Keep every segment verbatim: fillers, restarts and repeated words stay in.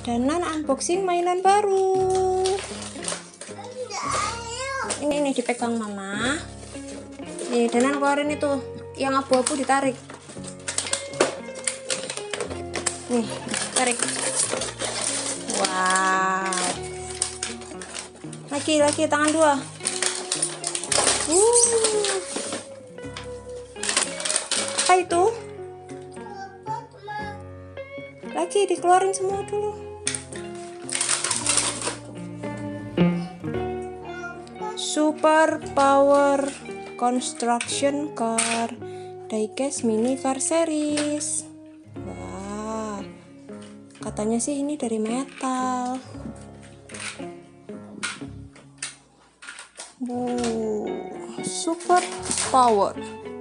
Danan unboxing mainan baru. Ini ini dipegang mama. Nih, Danan keluarin itu yang abu-abu, ditarik. Nih, tarik. Wow. Lagi, lagi tangan dua. Uh. Apa itu? Lagi dikeluarin semua dulu. Super Power Construction Car Diecast Mini Car Series. Wah, katanya sih ini dari metal. Wow, Super Power.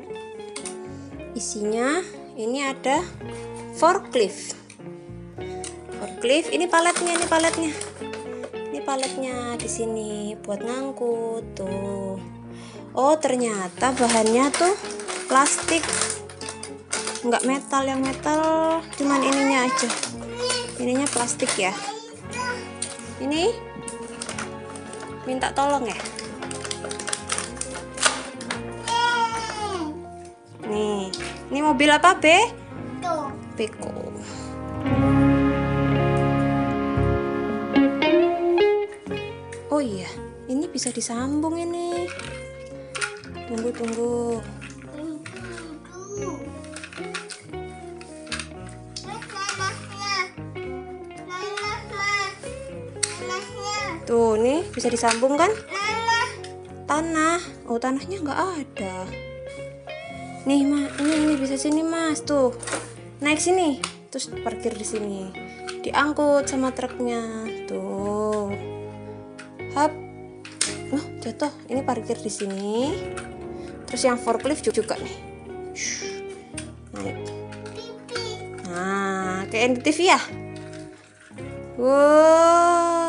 Isinya ini ada forklift. Forklift, ini paletnya, ini paletnya. Ini paletnya di sini buat ngangkut tuh. Oh, ternyata bahannya tuh plastik. Enggak metal, yang metal cuman ininya aja. Ininya plastik ya. Ini minta tolong ya. Nih, ini mobil apa, Be? Beko. Oh iya, ini bisa disambung ini. Tunggu, tunggu. Tuh, nih bisa disambung kan? Tanah. Oh, tanahnya nggak ada. Nih, Ma, ini ini bisa sini, Mas. Tuh. Naik sini, terus parkir di sini. Diangkut sama truknya. Tuh. Hap. Oh, jatuh. Ini parkir di sini. Terus yang forklift juga nih. Naik. Nah, kayak N D T V ya? Wow.